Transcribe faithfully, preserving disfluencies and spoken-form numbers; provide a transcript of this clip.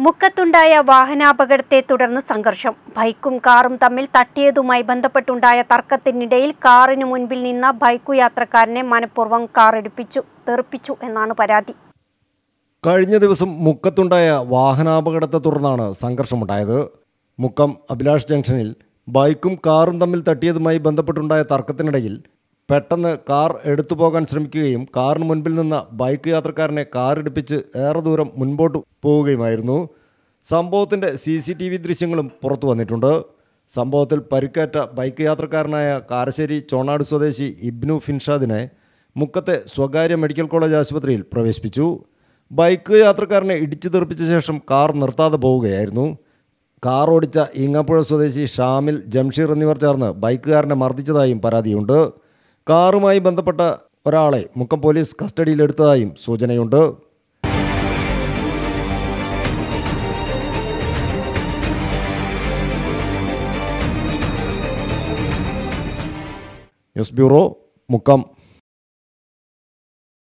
മുക്കത്തുണ്ടായ വാഹനാപകടത്തെ തുടർന്ന് സംഘർഷം. ബൈക്കും കാറും തമ്മിൽ തട്ടിയതുമായി ബന്ധപ്പെട്ടുണ്ടായ തർക്കത്തിനിടയിൽ കാറിന് മുൻപിൽ നിന്ന ബൈക്കു യാത്രക്കാരനെ മനഃപൂർവ്വം കാർ ഇടിപ്പിച്ചു തെറിപ്പിച്ചു എന്നാണ് പരാതി. കഴിഞ്ഞ ദിവസം മുക്കത്തുണ്ടായ വാഹനാപകടത്തെ തുടർന്നാണ് സംഘർഷമുണ്ടായത്. മുക്കം അഭിലാഷ് ജംഗ്ഷനിൽ ബൈക്കും കാറും തമ്മിൽ തട്ടിയതുമായി ബന്ധപ്പെട്ടുണ്ടായ തർക്കത്തിനിടയിൽ പെട്ടെന്ന് കാർ എടുത്തു പോകാൻ ശ്രമിക്കുകയും കാറിന് മുൻപിൽ നിന്ന ബൈക്ക് യാത്രക്കാരനെ കാർ ഇടിപ്പിച്ച് ഏറെ ദൂരം മുൻപോട്ട് പോവുകയുമായിരുന്നു. സംഭവത്തിൻ്റെ സി സി ടി വി ദൃശ്യങ്ങളും പുറത്തു വന്നിട്ടുണ്ട്. സംഭവത്തിൽ പരിക്കേറ്റ ബൈക്ക് യാത്രക്കാരനായ കാരശ്ശേരി ചോണാട് സ്വദേശി ഇബ്നു ഫിൻഷാദിനെ മുക്കത്തെ സ്വകാര്യ മെഡിക്കൽ കോളേജ് ആശുപത്രിയിൽ പ്രവേശിപ്പിച്ചു. ബൈക്ക് യാത്രക്കാരനെ ഇടിച്ചു തെറിപ്പിച്ച ശേഷം കാർ നിർത്താതെ പോവുകയായിരുന്നു. കാർ ഓടിച്ച ഈങ്ങാപ്പുഴ സ്വദേശി ഷാമിൽ, ജംഷീർ എന്നിവർ ചേർന്ന് ബൈക്കുകാരനെ മർദ്ദിച്ചതായും പരാതിയുണ്ട്. കാറുമായി ബന്ധപ്പെട്ട ഒരാളെ മുക്കം പോലീസ് കസ്റ്റഡിയിലെടുത്തതായും സൂചനയുണ്ട്. News bureau, Mukkam.